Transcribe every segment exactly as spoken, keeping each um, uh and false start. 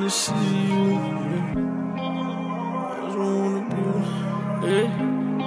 wanna see you. I just wanna be, yeah.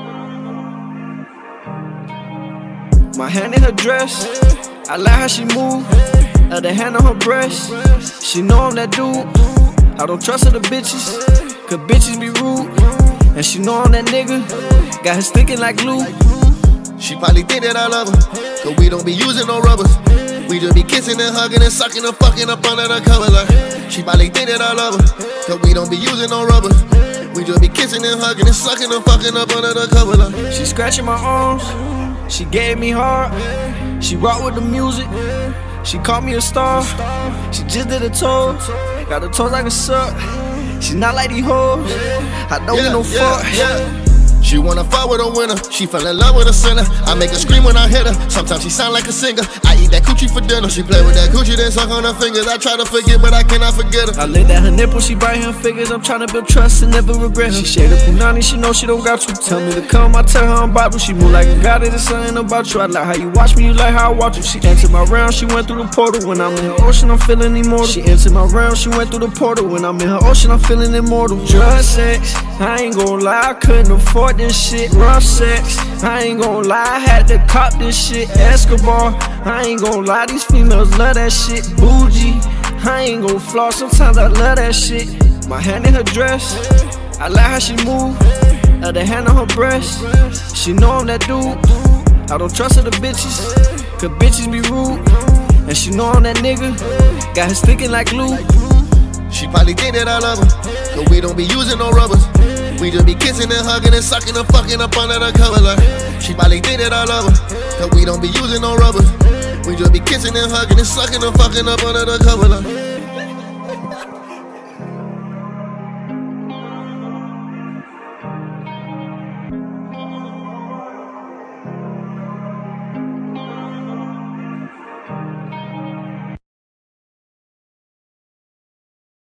My hand in her dress, I like how she move. Other hand on her breast, she know I'm that dude. I don't trust other bitches, cause bitches be rude. And she know I'm that nigga, got her sticking like glue. She probably think that I love her, cause we don't be using no rubbers. We just be kissing and hugging and sucking and fucking up under the cover like. She probably think that I love her, cause we don't be using no rubbers. We just be kissing and hugging and sucking and fucking up under the cover like. She scratching my arms, she gave me hard. She rock with the music, she called me a star. She just did her toes, got her toes like a suck. She not like these hoes, I don't yeah, give no yeah, fuck. Yeah. She wanna fuck with a winner, she fell in love with a sinner. I make her scream when I hit her, sometimes she sound like a singer. I eat that coochie for dinner, she play with that coochie then suck on her fingers. I try to forget but I cannot forget her. I licked at her nipple, she biting her fingers. I'm tryna build trust and never regret her. She shade the punani, she know she don't got you. Tell me to come, I tell her I'm about to. She move like a god, there's something about you. I like how you watch me, you like how I watch you. She entered my round, she went through the portal. When I'm in her ocean, I'm feeling immortal. She entered my round, she went through the portal. When I'm in her ocean, I'm feeling immortal. Drug sex, I ain't gon' lie, I couldn't afford this shit. Rough sex, I ain't gon' lie, I had to cop this shit. Escobar, I ain't gon' lie, these females love that shit. Bougie, I ain't gon' floss, sometimes I love that shit. My hand in her dress, I like how she move. Other hand on her breast, she know I'm that dude. I don't trust other bitches, cause bitches be rude. And she know I'm that nigga, got her sticking like glue. She probably think that I love her, cause we don't be using no rubbers. We just be kissing and hugging and sucking and fucking up under the cover like. She probably think that I love her, cause we don't be using no rubbers. We just be kissing and hugging and sucking and fucking up under the cover like.